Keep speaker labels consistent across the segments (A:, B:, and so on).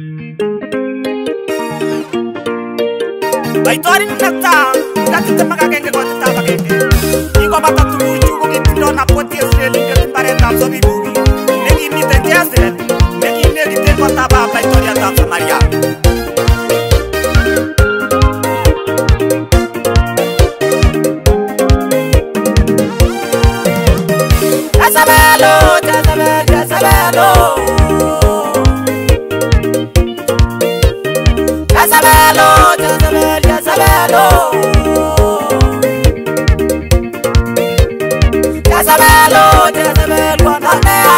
A: Ay tori nata, kati te magagenge ko te tabagenge. Iko bata tu chuko ki tindo na poti Israeli ke timbare tam so bibugi. Negi ni te Jezebel, negi te ko taba ay tori tam Samaria. Jezebelo, Jezebel, Jezebelo. Jezebelo, Jezebel, Jezebelo. Jezebelo, Jezebel, Kondoik.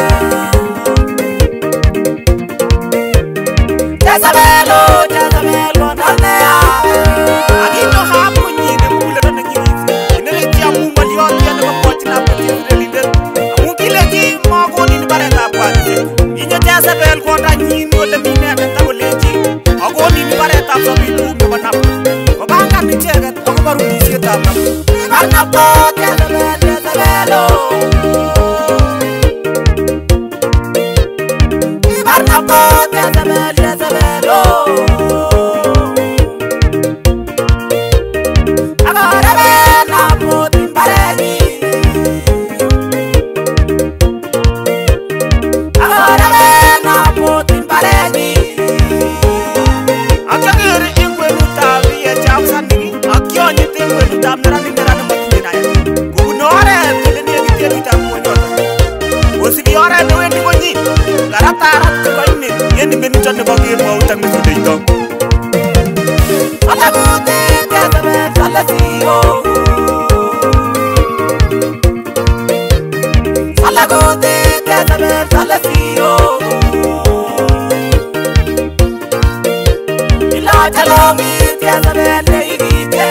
A: Jezebelo, Jezebel, Kondoik. Agino hapo nyine mule na nyingi. Inele tia mumba lion ya na mapoti na poti relinde. Amukile ti mago ni bareta kwani. Inyo Jezebel Kondoik nyine wala mine na woleji. Ago ni bareta so bitu ko na. Ko banga ni chega ko baru ni sieta na. Arna po Jezebel, Jezebelo. Arna po Jezebel, Jezebelo. Agora ven na po timbaregi. Agora ven na po timbaregi. Akagere ingwe nutavi ya jamsani. Akionye tingwe nutamera ningera matina. Kugunore teleni gitelu tamonyo. Osigi ore no wendi bonyi. Garatara koini yendi benuchane bagi mo utang misudito. Alagote Jezebel salasio. Alagote Jezebel salasio. Ila jalomi Jezebel leigite.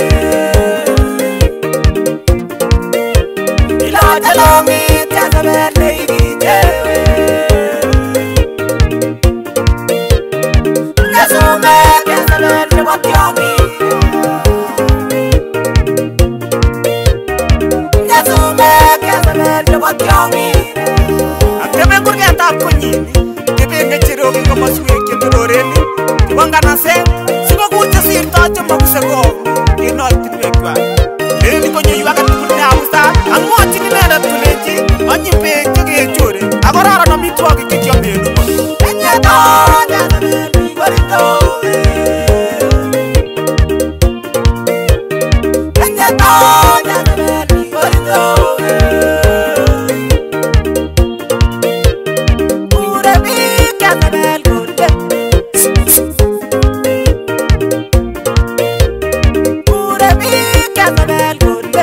A: Ila jalomi Jezebel leigite. Nesume Jezebel lewatyomi. Nesume Jezebel lewatyomi. Akeme kurge tap kunyi. Kebe ngechiro ko masue ke doreni. Wangana se siko kucha sirta chamba kusego. Ino tinwekwa. Eni ko nyu yaga tunya usta. Ango chini nenda tuleji. Anyi pe kege chore. Agora no mitwa ke kikyomenu. Enyeto Jezebel gorito. Enyeto Jezebel gorito. Pure bi Jezebel gorito. Pure bi Jezebel gorito.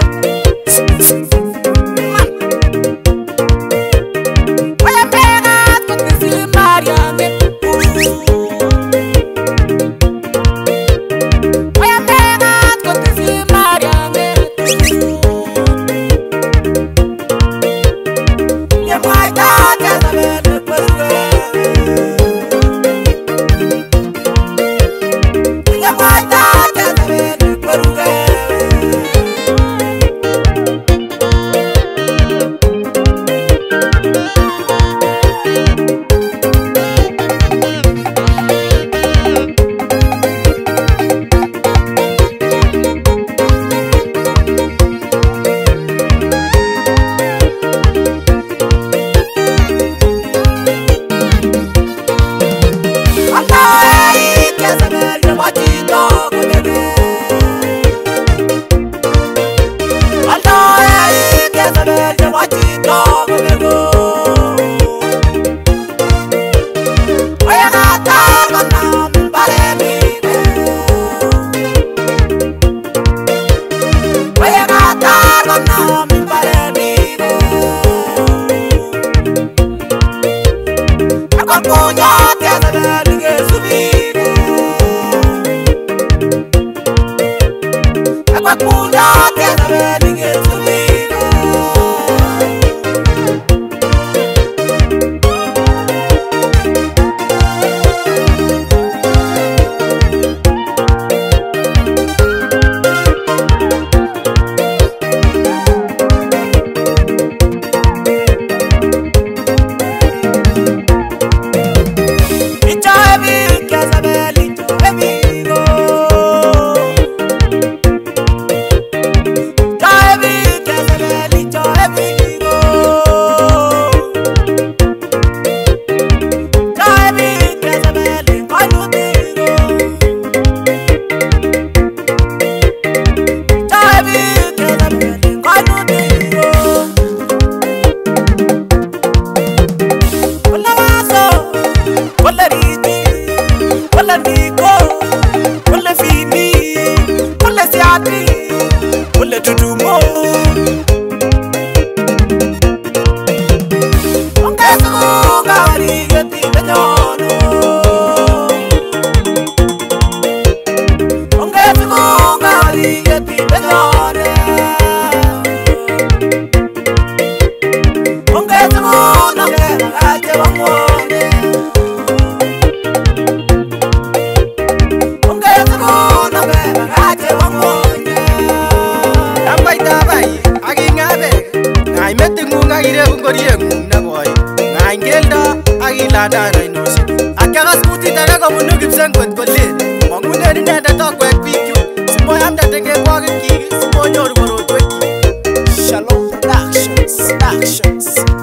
A: Oya pega con decir Mariame. Oya pega con decir Mariame. Ya muerta Jezebel gorito. Ya muerta Jezebel gorito. Ay, Jezebel lewatito kunege. Ay, Jezebel lewatito kunege. Oya gata kana mbaremi. Oya gata kana mbaremi. Akonya Jezebel ngesubi. Akonya Jezebel ngesubi. bandana inosi akakas kutit age kobunu kipsengwet kolen mangunen inendet akwek biikyu simoyamde tengekwokik kyik simonyoru korotwek. Shalom Productions.